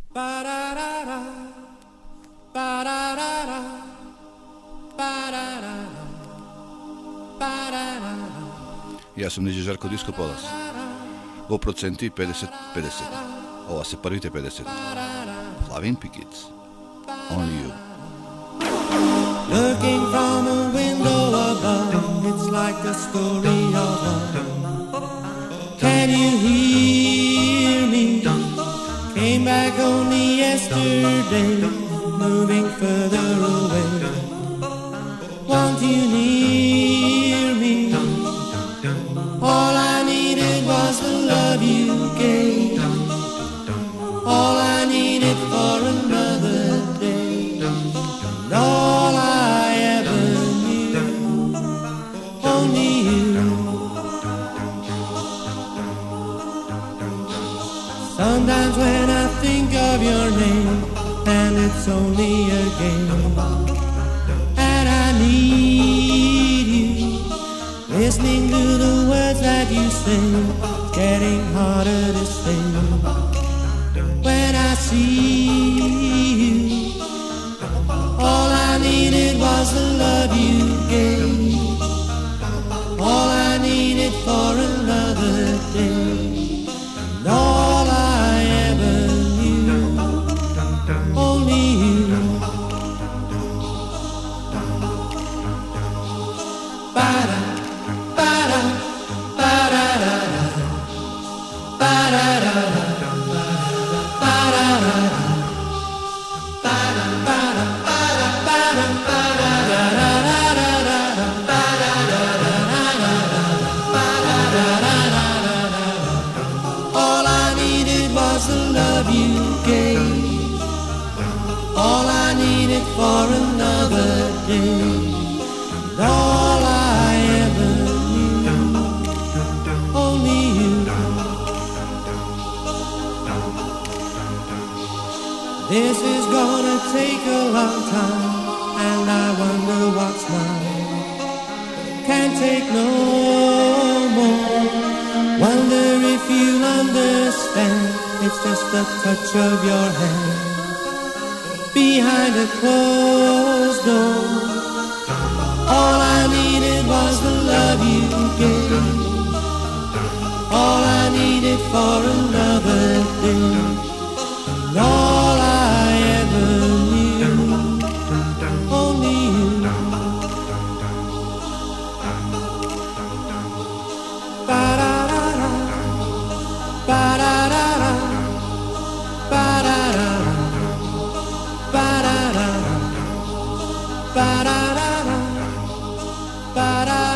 Ja sam DJ Žarko Disko Polas. U procenti 50-50. Ova se prvite 50. Slavin Pickets. Only you. Looking from a window above, it's like a story of love. Can you hear me? Came back only yesterday, moving further away. Want you near me? All I needed was the love you gave. All I needed for another day. And all I ever knew, only you. Sometimes when I think of your name, and it's only a game, and I need you, listening to the words that you sing, getting harder to sing. When I see you, all I needed was the love you gave. All I needed for another day. And all I ever knew, only you. Ba-da, ba-da, ba-da-da-da, ba-da-da-da. All I needed was the love you gave. All I needed for another day. And all I ever knew, only you. This is gonna take a long time, and I wonder what's mine. Can't take no more. Wonder if you'll understand. It's just the touch of your hand behind a closed door. All I needed was the love you gave. All I needed for another day. And all I ever knew, only you. Ba-da-da-da, ba-da-da-da, ba-da-da-da, ba-da-da-da, ba-da-da-da, ba-da-da-da.